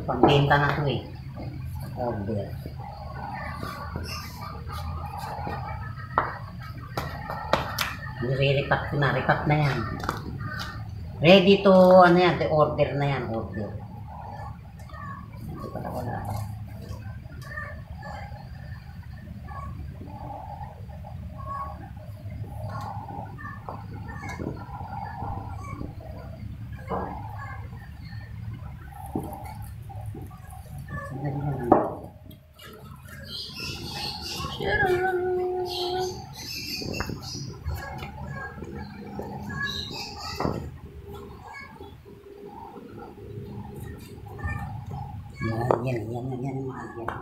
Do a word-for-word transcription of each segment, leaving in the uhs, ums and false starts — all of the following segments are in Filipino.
Pambenta na to eh. Order. Nire-recut ko na. Recut na yan. Ready to, ano yan, to order na yan. Order. Hindi pala wala. Yan, yan, yan, yan, yan, mahal yan.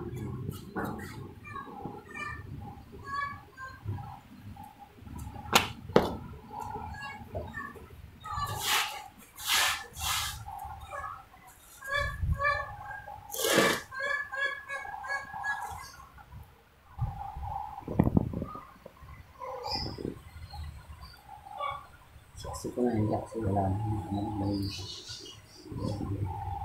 Saksi ko na, hindi ako wala na. Ano,